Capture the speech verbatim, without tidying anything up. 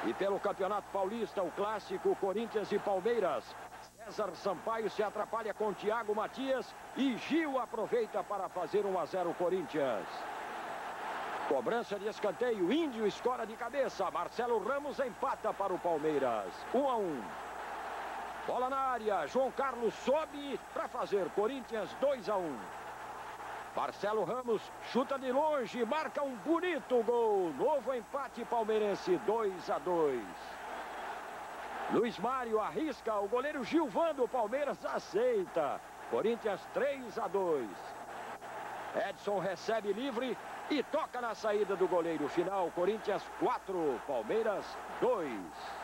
E pelo Campeonato Paulista, o clássico Corinthians e Palmeiras. César Sampaio se atrapalha com Thiago Matias e Gil aproveita para fazer um a zero Corinthians. Cobrança de escanteio, Índio escora de cabeça, Marcelo Ramos empata para o Palmeiras. um a um. Bola na área, João Carlos sobe para fazer Corinthians dois a um. Marcelo Ramos chuta de longe, marca um bonito gol. Novo empate palmeirense, dois a dois. Luiz Mário arrisca, o goleiro Gilvando, o Palmeiras aceita. Corinthians três a dois. Edson recebe livre e toca na saída do goleiro. Final, Corinthians quatro, Palmeiras dois.